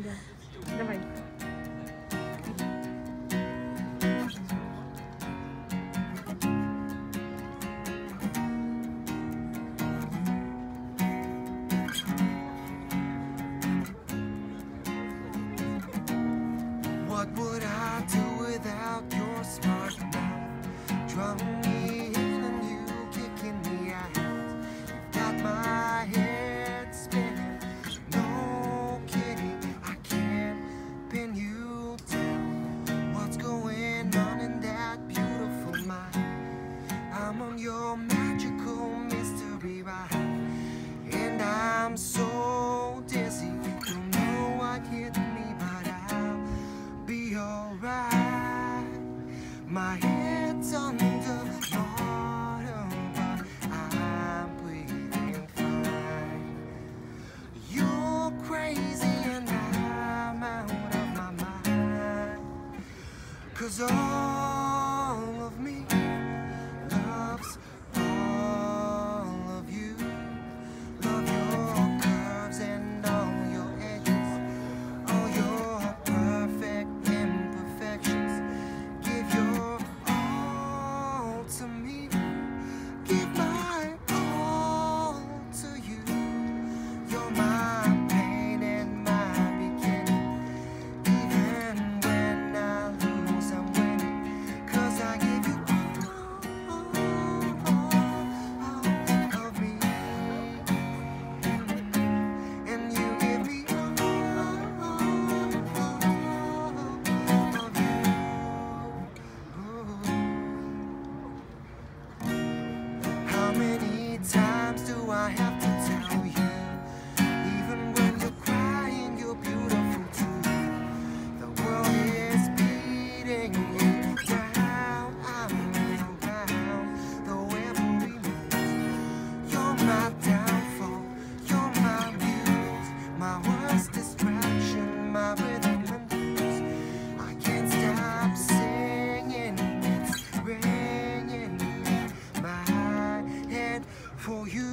Да. Давай. What would I do without your smart mouth? Drawing me in and you kicking me out. You've got my head spinning. No kidding, I can't pin you down. What's going on in that beautiful mind? I'm on your magical mystery ride, and I'm so dizzy. Don't know what hit me, but I'll be alright. My head's under water, but I'm breathing fine. You're crazy and I'm out of my mind, 'cause all of me loves all of you. Love your curves and all your edges, all your perfect imperfections. Give your all to me, give my all to you. You're my pain and my beginning. Even when I lose, I'm winning, 'cause I give you all of me, and you give me all of you. How many times do I have to tell you? Even when you're crying, you're beautiful too. The world is beating you down. I'm around, though every move. You're my downfall, you're my muse, my worst distraction, my rhythm and blues. I can't stop singing, it's ringing in my head for you.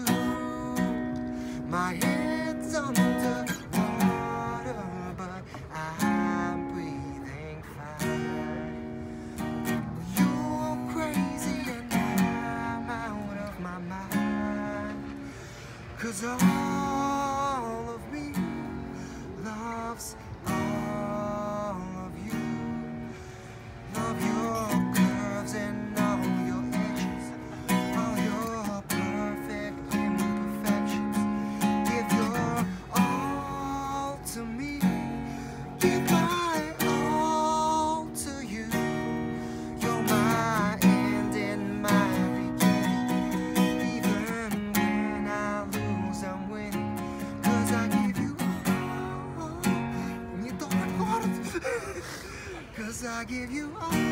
My head's under water, but I'm breathing fine. You're crazy and I'm out of my mind, 'cause all of me loves all of you. Love your curves and all your edges, all your perfect imperfections. Give your all to me, give my all to you. You're my end and my beginning. Even when I lose, I'm winning, 'cause I give you all. Не то, 'cause I give you all.